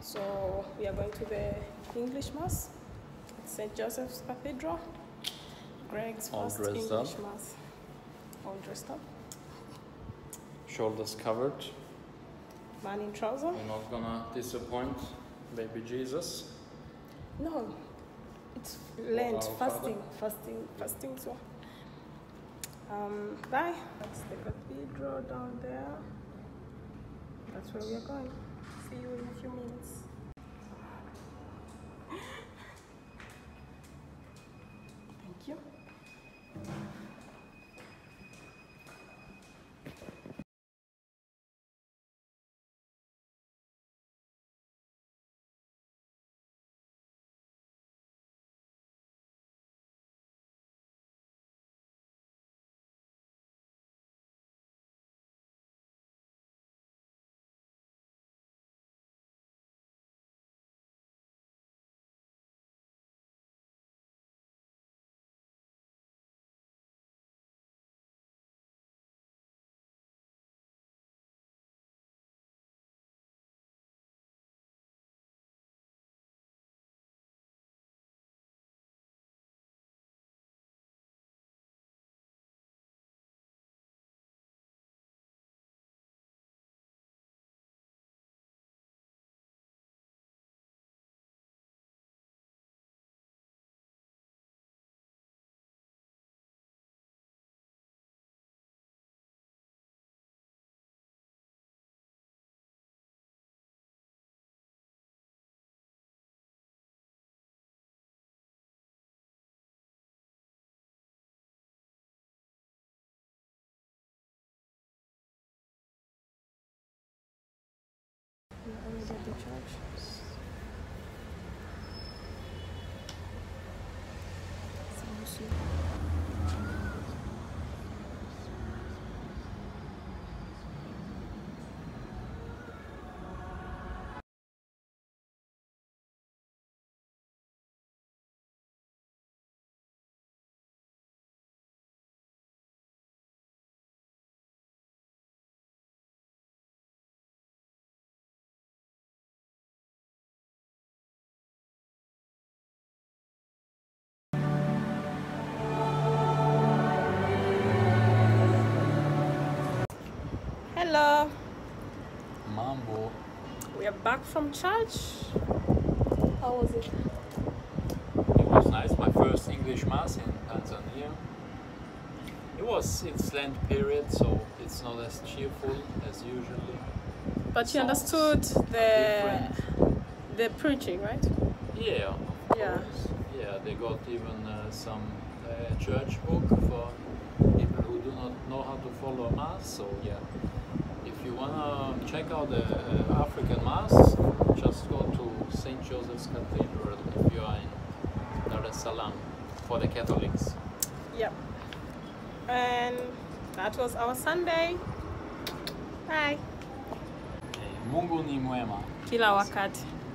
So we are going to the English Mass at St. Joseph's Cathedral. Greg's first English Mass. All dressed up. Shoulders covered. Man in trouser. We're not gonna disappoint baby Jesus. No, it's Lent, fasting. So, bye. That's the cathedral down there. That's where we are going. See you in a few minutes. Thank you. Already at the church. Hello. Mambo. We are back from church. How was it? It was nice. My first English Mass in Tanzania. It's Lent period, so it's not as cheerful as usually. But you understood the preaching, right? Yeah, of course. Yeah, they got even some church book for people who do not know how to follow Mass. So yeah, if you wanna check out the African Mass, just go to St. Joseph's Cathedral if you are in Dar es Salaam for the Catholics. Yep. And that was our Sunday. Bye. Mungu ni mwema. Kila wakati.